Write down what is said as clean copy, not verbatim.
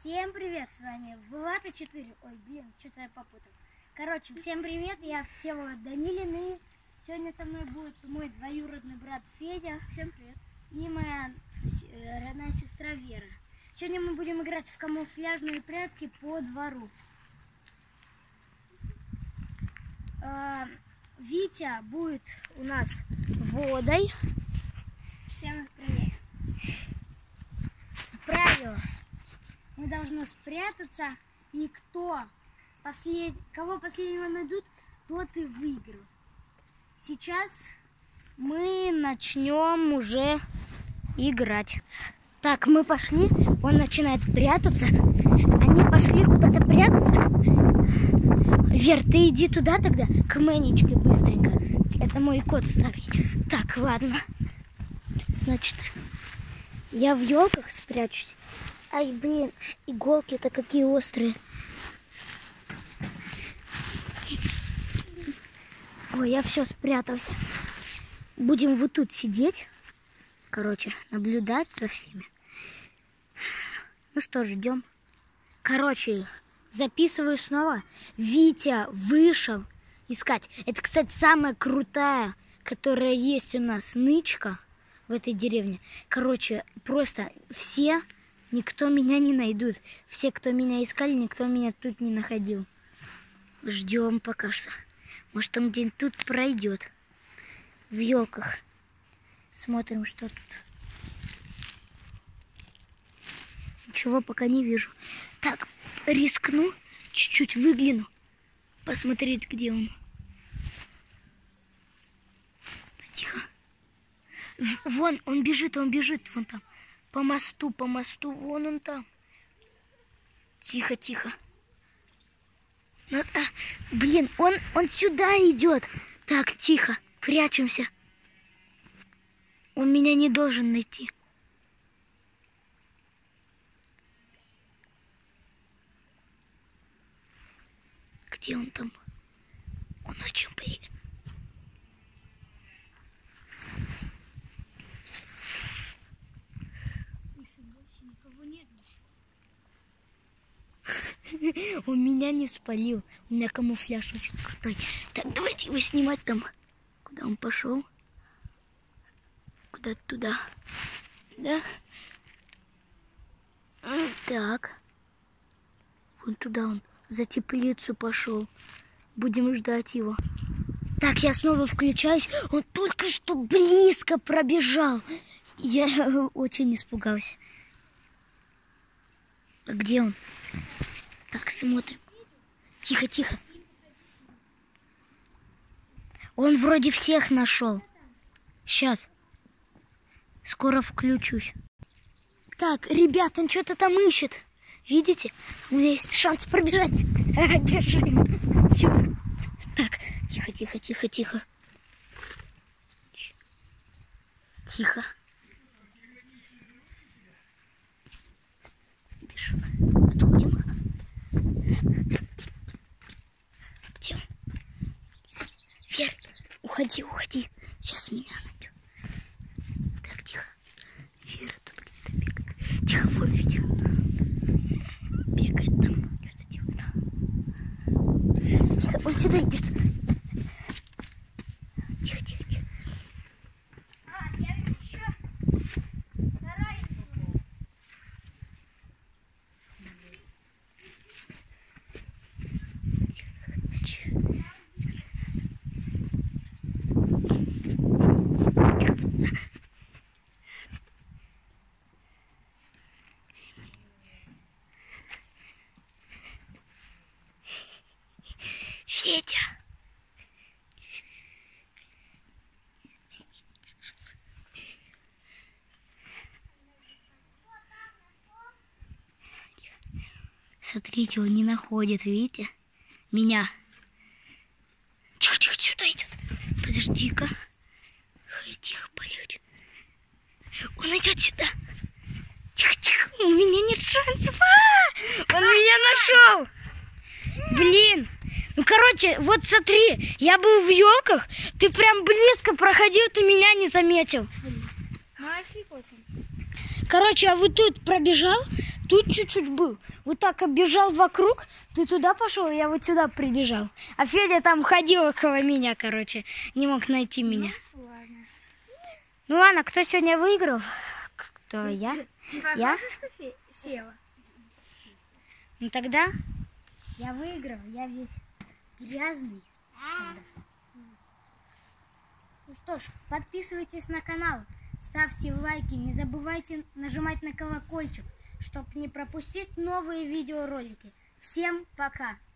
Всем привет, с вами Влада 4. Ой, блин, что-то я попутал. Короче, всем привет, я Всеволод Данилин, и сегодня со мной будет мой двоюродный брат Федя. Всем привет. И моя родная сестра Вера. Сегодня мы будем играть в камуфляжные прятки по двору. Витя будет у нас водой. Всем привет. Правило. Мы должны спрятаться, и кого последнего найдут, тот и выиграл. Сейчас мы начнем уже играть. Так, мы пошли, он начинает прятаться. Они пошли куда-то прятаться. Вер, ты иди туда тогда, к Мэнечке быстренько. Это мой кот старый. Так, ладно. Значит, я в елках спрячусь. Ай, блин, иголки-то какие острые. Ой, я все спрятался. Будем вот тут сидеть. Короче, наблюдать за всеми. Ну что, ждем. Короче, записываю снова. Витя вышел искать. Это, кстати, самая крутая, которая есть у нас нычка в этой деревне. Короче, просто все... Никто меня не найдут. Все, кто меня искали, никто меня тут не находил. Ждем пока что. Может, он где-нибудь тут пройдет. В елках. Смотрим, что тут. Ничего пока не вижу. Так, рискну. Чуть-чуть выгляну. Посмотреть, где он. Тихо. Вон, он бежит, вон там. По мосту, вон он там. Тихо, тихо. Блин, он сюда идет. Так, тихо, прячемся. Он меня не должен найти. Где он там? Он очень близко. Он меня не спалил. У меня камуфляж очень крутой. Так, давайте его снимать там. Куда он пошел? Куда-то туда. Да? Так. Вон туда он. За теплицу пошел. Будем ждать его. Так, я снова включаюсь. Он только что близко пробежал. Я очень испугался. А где он? Так, смотрим. Тихо, тихо. Он вроде всех нашел. Сейчас. Скоро включусь. Так, ребят, он что-то там ищет. Видите? У меня есть шанс пробежать. Бежим. Так, тихо, тихо, тихо, тихо. Тихо. Бежим. Отходим. Где он? Вер, уходи, уходи. Сейчас меня найдет. Так, тихо. Вера тут где-то бегает. Тихо, вон, видим. Бегает там. Что-то делает. Тихо, он сюда идет. Тихо, тихо, тихо. Я еще сарай. Федя. Смотрите, он не находит, видите? Меня. Тихо, тихо, сюда идет. Подожди-ка. Тихо, полегче. Он идет сюда. Тихо, тихо. У меня нет шансов. Он меня нашел. Блин. Ну, короче, вот смотри, я был в елках, ты прям близко проходил, ты меня не заметил. Короче, а вот тут пробежал, тут чуть-чуть был. Вот так оббежал вокруг, ты туда пошел, я вот сюда прибежал. А Федя там ходил около меня, короче, не мог найти меня. Ну ладно, кто сегодня выиграл? Кто? Я? Я? Села. Ну тогда я выиграл, я весь грязный. Ну что ж, подписывайтесь на канал, ставьте лайки, не забывайте нажимать на колокольчик, чтобы не пропустить новые видеоролики. Всем пока!